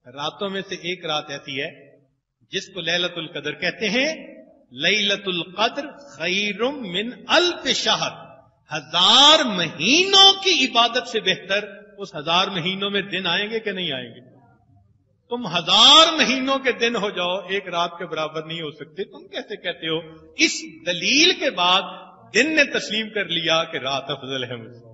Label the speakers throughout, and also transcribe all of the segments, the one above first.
Speaker 1: راتوں میں سے ایک رات ایسی ہے جس کو لیلۃ القدر کہتے ہیں. لیلۃ القدر خیر من الف شہر، 1000 مہینوں کی عبادت سے بہتر. اس 1000 مہینوں میں دن آئیں گے کہ نہیں آئیں گے؟ تم 1000 مہینوں کے دن ہو جاؤ، ایک رات کے برابر نہیں ہو سکتے. تم کیسے کہتے ہو؟ اس دلیل کے بعد دن نے تسلیم کر لیا کہ رات افضل ہے مجھ سے.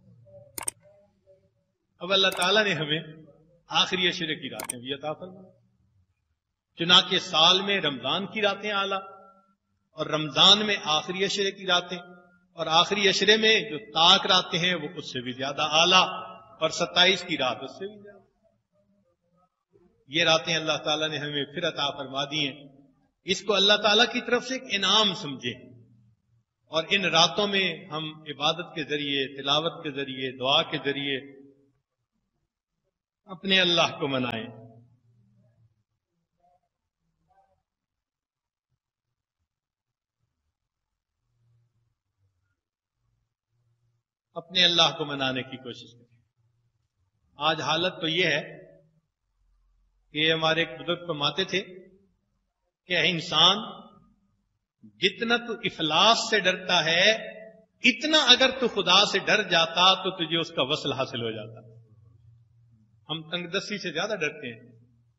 Speaker 1: اب اللہ تعالیٰ نے ہمیں آخری عشرے کی راتیں بھی عطا فرمائیں. چنانچہ سال میں رمضان کی راتیں اعلیٰ، اور رمضان میں آخری عشرے کی راتیں، اور آخری عشرے میں جو طاق راتیں ہیں وہ اس سے بھی زیادہ اعلیٰ، اور 27 کی رات اس سے بھی زیادہ. یہ راتیں اللہ تعالیٰ نے ہمیں پھر عطا فرما دی ہیں. اس کو اللہ تعالیٰ کی طرف سے ایک انعام سمجھیں، اور ان راتوں میں ہم عبادت کے ذریعے، تلاوت کے ذریعے، دعا کے ذریعے اپنے اللہ کو منائیں. اپنے اللہ کو منانے کی کوشش کریں. آج حالت تو یہ ہے کہ ہمارے ایک بزرگ فرماتے تھے کہ اے انسان، جتنا تو افلاس سے ڈرتا ہے اتنا اگر تو خدا سے ڈر جاتا تو تجھے اس کا وصل حاصل ہو جاتا. ہم تنگ دستی سے زیادہ ڈرتے ہیں.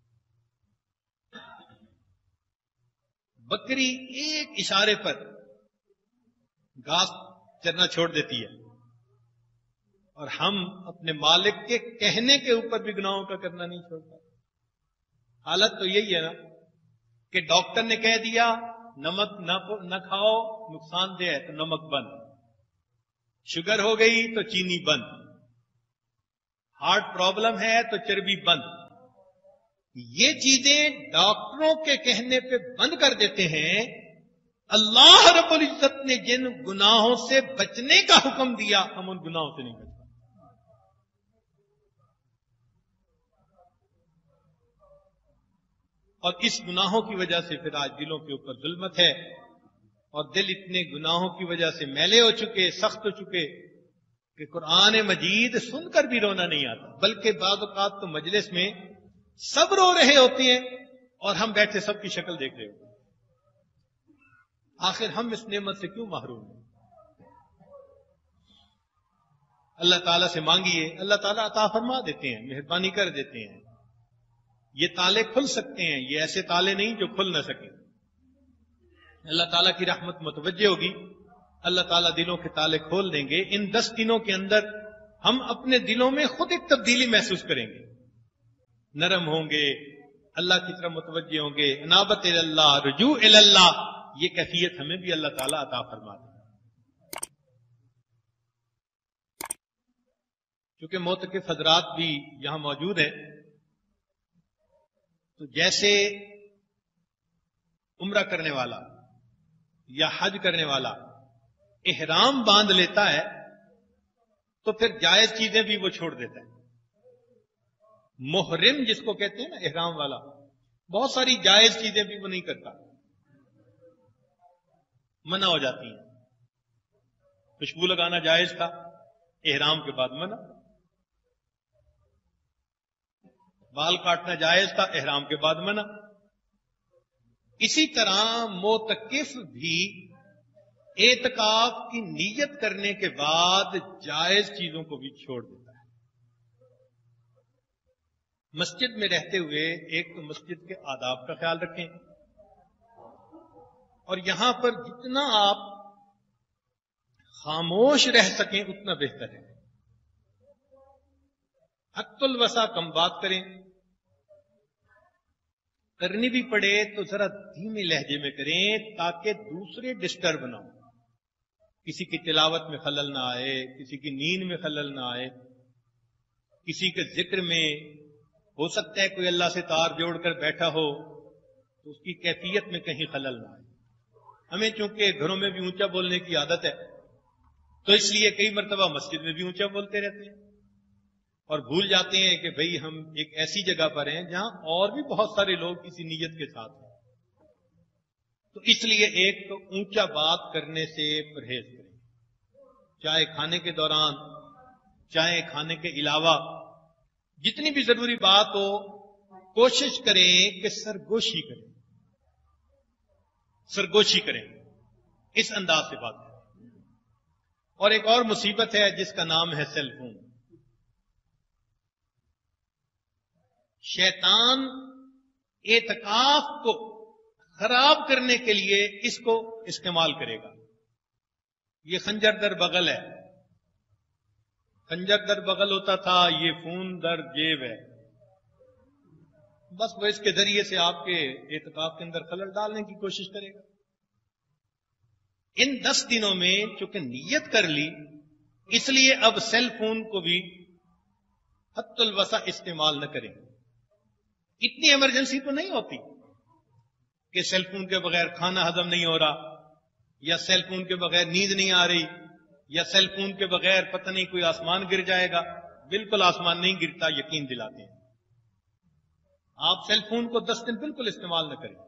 Speaker 1: بکری ایک اشارے پر گھاس چرنا چھوڑ دیتی ہے، اور ہم اپنے مالک کے کہنے کے اوپر بھی گناہوں کا کرنا نہیں چھوڑتا. حالت تو یہی ہے نا کہ ڈاکٹر نے کہہ دیا نمک نہ کھاؤ، نقصان دہ ہے، تو نمک بند. شوگر ہو گئی تو چینی بند. ہارٹ پرابلم ہے تو چربی بند. یہ چیزیں ڈاکٹروں کے کہنے پہ بند کر دیتے ہیں. اللہ رب العزت نے جن گناہوں سے بچنے کا حکم دیا ہم ان گناہوں سے نہیں بچتے. اور اس گناہوں کی وجہ سے پھر آج دلوں کے اوپر ظلمت ہے، اور دل اتنے گناہوں کی وجہ سے میلے ہو چکے، سخت ہو چکے کہ قرآن مجید سن کر بھی رونا نہیں آتا. بلکہ بعض اوقات تو مجلس میں سب رو رہے ہوتے ہیں اور ہم بیٹھے سب کی شکل دیکھ رہے ہوتے ہیں. آخر ہم اس نعمت سے کیوں محروم ہیں؟ اللہ تعالیٰ سے مانگیے، اللہ تعالیٰ عطا فرما دیتے ہیں، مہربانی کر دیتے ہیں. یہ تالے کھل سکتے ہیں، یہ ایسے تالے نہیں جو کھل نہ سکیں. اللہ تعالیٰ کی رحمت متوجہ ہوگی، اللہ تعالیٰ دلوں کے تالے کھول دیں گے. ان 10 دنوں کے اندر ہم اپنے دلوں میں خود ایک تبدیلی محسوس کریں گے. نرم ہوں گے، اللہ کی طرف متوجہ ہوں گے، انابت اللہ، رجوع اللہ. یہ کیفیت ہمیں بھی اللہ تعالیٰ عطا فرما دے. چونکہ معتکف حضرات بھی یہاں موجود ہیں، تو جیسے عمرہ کرنے والا یا حج کرنے والا احرام باندھ لیتا ہے تو پھر جائز چیزیں بھی وہ چھوڑ دیتا ہے. محرم جس کو کہتے ہیں نا، احرام والا، بہت ساری جائز چیزیں بھی وہ نہیں کرتا، منع ہو جاتی ہیں. خوشبو لگانا جائز تھا، احرام کے بعد منع. بال کاٹنا جائز تھا، احرام کے بعد منع. اسی طرح معتکف بھی اعتکاف کی نیت کرنے کے بعد جائز چیزوں کو بھی چھوڑ دیتا ہے. مسجد میں رہتے ہوئے ایک تو مسجد کے آداب کا خیال رکھیں، اور یہاں پر جتنا آپ خاموش رہ سکیں اتنا بہتر ہے. حق الوسع کم بات کریں، کرنی بھی پڑے تو ذرا دھیمی لہجے میں کریں تاکہ دوسرے ڈسٹرب نہ ہو. کسی کی تلاوت میں خلل نہ آئے، کسی کی نیند میں خلل نہ آئے، کسی کے ذکر میں ہو سکتا ہے کوئی اللہ سے تار جوڑ کر بیٹھا ہو تو اس کی کیفیت میں کہیں خلل نہ آئے. ہمیں چونکہ گھروں میں بھی اونچا بولنے کی عادت ہے تو اس لیے کئی مرتبہ مسجد میں بھی اونچا بولتے رہتے ہیں اور بھول جاتے ہیں کہ بھئی ہم ایک ایسی جگہ پر ہیں جہاں اور بھی بہت سارے لوگ کسی نیت کے ساتھ ہیں. تو اس لیے ایک تو اونچا بات کرنے سے پرہیز کریں، چاہے کھانے کے دوران، چاہے کھانے کے علاوہ. جتنی بھی ضروری بات ہو کوشش کریں کہ سرگوشی کریں، اس انداز سے بات کریں۔ اور ایک اور مصیبت ہے جس کا نام ہے سیل فون۔ شیطان اعتکاف کو خراب کرنے کے لیے اس کو استعمال کرے گا۔ یہ خنجر در بغل ہے، خنجر در بغل ہوتا تھا، یہ فون در جیب ہے۔ بس وہ اس کے ذریعے سے آپ کے اعتکاف کے اندر خلل ڈالنے کی کوشش کرے گا۔ ان 10 دنوں میں چونکہ نیت کر لی، اس لیے اب سیل فون کو بھی حد الوسع استعمال نہ کریں۔ اتنی ایمرجنسی تو نہیں ہوتی کہ سیل فون کے بغیر کھانا ہضم نہیں ہو رہا، یا سیل فون کے بغیر نیند نہیں آ رہی، یا سیل فون کے بغیر پتہ نہیں کوئی آسمان گر جائے گا۔ بالکل آسمان نہیں گرتا، یقین دلاتے ہیں۔ آپ سیل فون کو 10 دن بالکل استعمال نہ کریں۔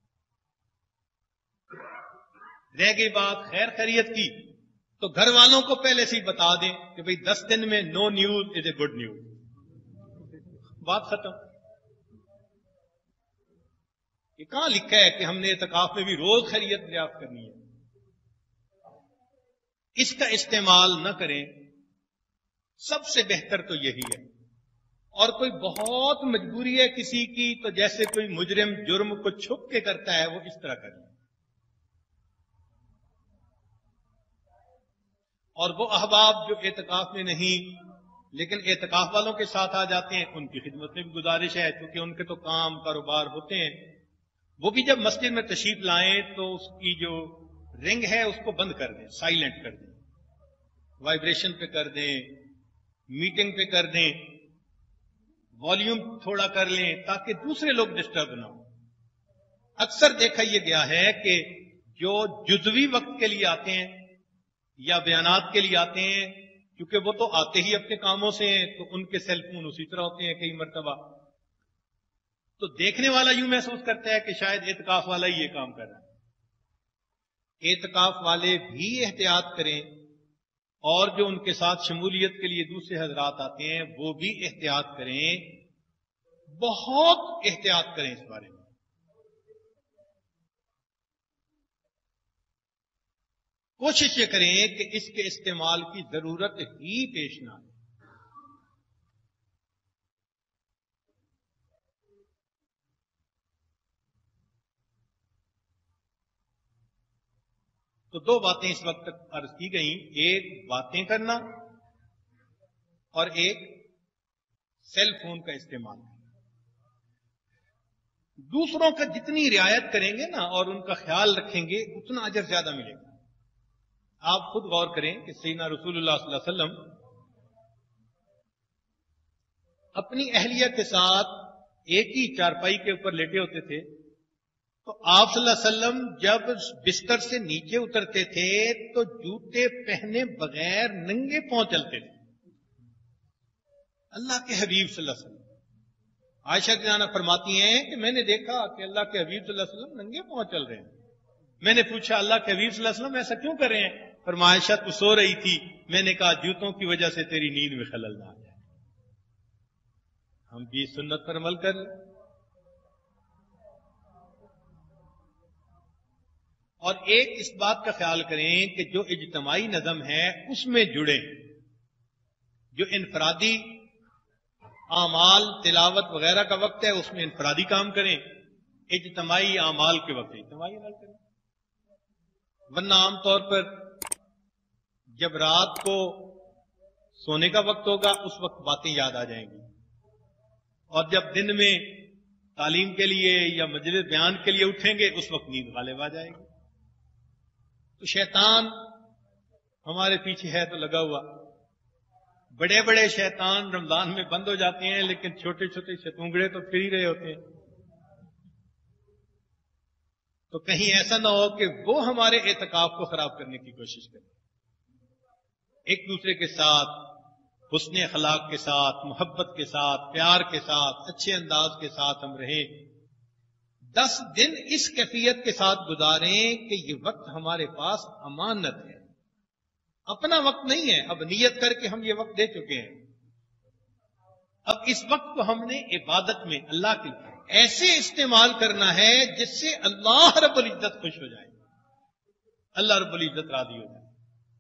Speaker 1: رہ گئی بات خیر خیریت کی، تو گھر والوں کو پہلے سے ہی بتا دیں کہ بھئی 10 دن میں no news is a good news, بات ختم۔ یہ کہاں لکھا ہے کہ ہم نے اعتکاف میں بھی روز خیریت دریافت کرنی ہے؟ اس کا استعمال نہ کریں، سب سے بہتر تو یہی ہے۔ اور کوئی بہت مجبوری ہے کسی کی، تو جیسے کوئی مجرم جرم کو چھپ کے کرتا ہے، وہ اس طرح کرے۔ اور وہ احباب جو اعتکاف میں نہیں لیکن اعتکاف والوں کے ساتھ آ جاتے ہیں، ان کی خدمت میں بھی گزارش ہے، کیونکہ ان کے تو کام کاروبار ہوتے ہیں، وہ بھی جب مسجد میں تشریف لائیں تو اس کی جو رنگ ہے اس کو بند کر دیں، سائلنٹ کر دیں، وائبریشن پہ کر دیں، میٹنگ پہ کر دیں، والیوم تھوڑا کر لیں تاکہ دوسرے لوگ ڈسٹرب نہ ہوں۔ اکثر دیکھا یہ گیا ہے کہ جو جزوی وقت کے لیے آتے ہیں یا بیانات کے لیے آتے ہیں، کیونکہ وہ تو آتے ہی اپنے کاموں سے ہیں، تو ان کے سیل فون اسی طرح ہوتے ہیں کئی مرتبہ، تو دیکھنے والا یوں محسوس کرتا ہے کہ شاید اعتکاف والا ہی یہ کام کر رہا ہے۔ اعتکاف والے بھی احتیاط کریں، اور جو ان کے ساتھ شمولیت کے لیے دوسرے حضرات آتے ہیں وہ بھی احتیاط کریں، بہت احتیاط کریں اس بارے میں۔ کوشش یہ کریں کہ اس کے استعمال کی ضرورت ہی پیش نہ آئے۔ تو 2 باتیں اس وقت تک عرض کی گئیں، ایک باتیں کرنا اور ایک سیل فون کا استعمال۔ دوسروں کا جتنی رعایت کریں گے نا اور ان کا خیال رکھیں گے، اتنا اجر زیادہ ملے گا۔ آپ خود غور کریں کہ سیدنا رسول اللہ صلی اللہ علیہ وسلم اپنی اہلیہ کے ساتھ ایک ہی چارپائی کے اوپر لیٹے ہوتے تھے، تو آپ صلی اللہ علیہ وسلم جب بستر سے نیچے اترتے تھے تو جوتے پہنے بغیر ننگے پاؤں چلتے تھے۔ اللہ کے حبیب صلی اللہ علیہ وسلم، عائشہ جانہ فرماتی ہیں کہ میں نے دیکھا کہ اللہ کے حبیب صلی اللہ علیہ وسلم ننگے پاؤں چل رہے ہیں۔ میں نے پوچھا اللہ کے حبیب صلی اللہ علیہ وسلم ایسا کیوں کر رہے ہیں؟ فرمایا عائشہ تو سو رہی تھی، میں نے کہا جوتوں کی وجہ سے تیری نیند میں خلل نہ آ جائے۔ ہم بھی سنت پر عمل کر لیں۔ اور ایک اس بات کا خیال کریں کہ جو اجتماعی نظم ہے اس میں جڑیں، جو انفرادی اعمال تلاوت وغیرہ کا وقت ہے اس میں انفرادی کام کریں، اجتماعی اعمال کے وقت اجتماعی عمل کریں۔ ورنہ عام طور پر جب رات کو سونے کا وقت ہوگا اس وقت باتیں یاد آ جائیں گی، اور جب دن میں تعلیم کے لیے یا مجلس بیان کے لیے اٹھیں گے اس وقت نیند غالب آ جائے گی۔ تو شیطان ہمارے پیچھے ہے تو لگا ہوا۔ بڑے بڑے شیطان رمضان میں بند ہو جاتے ہیں، لیکن چھوٹے چھوٹے شتونگڑے تو پھر ہی رہے ہوتے ہیں۔ تو کہیں ایسا نہ ہو کہ وہ ہمارے اعتکاف کو خراب کرنے کی کوشش کریں۔ ایک دوسرے کے ساتھ حسن اخلاق کے ساتھ، محبت کے ساتھ، پیار کے ساتھ، اچھے انداز کے ساتھ ہم رہیں۔ 10 دن اس کیفیت کے ساتھ گزاریں کہ یہ وقت ہمارے پاس امانت ہے، اپنا وقت نہیں ہے۔ اب نیت کر کے ہم یہ وقت دے چکے ہیں، اب اس وقت کو ہم نے عبادت میں اللہ کے ایسے استعمال کرنا ہے جس سے اللہ رب العزت خوش ہو جائے، اللہ رب العزت راضی ہو جائے۔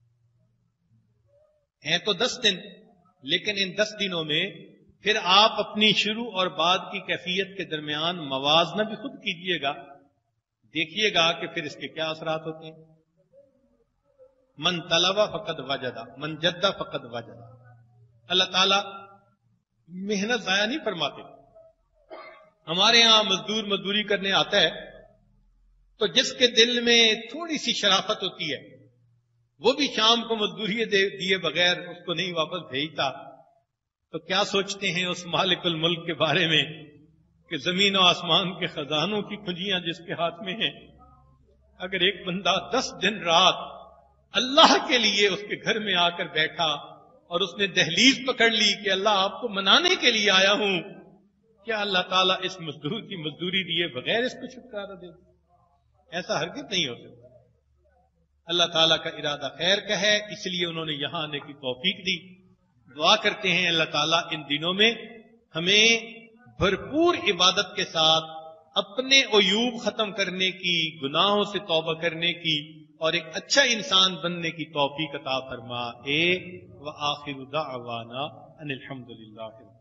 Speaker 1: ہیں تو 10 دن، لیکن ان 10 دنوں میں پھر آپ اپنی شروع اور بعد کی کیفیت کے درمیان موازنہ بھی خود کیجئے گا، دیکھیے گا کہ پھر اس کے کیا اثرات ہوتے ہیں۔ من طلب فقد وجد، من جد فقد وجد۔ اللہ تعالیٰ محنت ضائع نہیں فرماتے۔ ہمارے ہاں مزدور مزدوری کرنے آتا ہے تو جس کے دل میں تھوڑی سی شرافت ہوتی ہے وہ بھی شام کو مزدوری دیے بغیر اس کو نہیں واپس بھیجتا، تو کیا سوچتے ہیں اس مالک الملک کے بارے میں کہ زمین و آسمان کے خزانوں کی کنجیاں جس کے ہاتھ میں ہیں، اگر ایک بندہ 10 دن رات اللہ کے لیے اس کے گھر میں آ کر بیٹھا اور اس نے دہلیز پکڑ لی کہ اللہ آپ کو منانے کے لیے آیا ہوں، کیا اللہ تعالیٰ اس مزدور کی مزدوری دیے بغیر اس کو چھٹکارا دے؟ ایسا ہرگز نہیں ہو سکتا۔ اللہ تعالیٰ کا ارادہ خیر کا ہے، اس لیے انہوں نے یہاں آنے کی توفیق دی۔ دعا کرتے ہیں اللہ تعالیٰ ان دنوں میں ہمیں بھرپور عبادت کے ساتھ اپنے عیوب ختم کرنے کی، گناہوں سے توبہ کرنے کی اور ایک اچھا انسان بننے کی توفیق عطا فرمائے۔ وآخر دعوانا ان الحمد للہ۔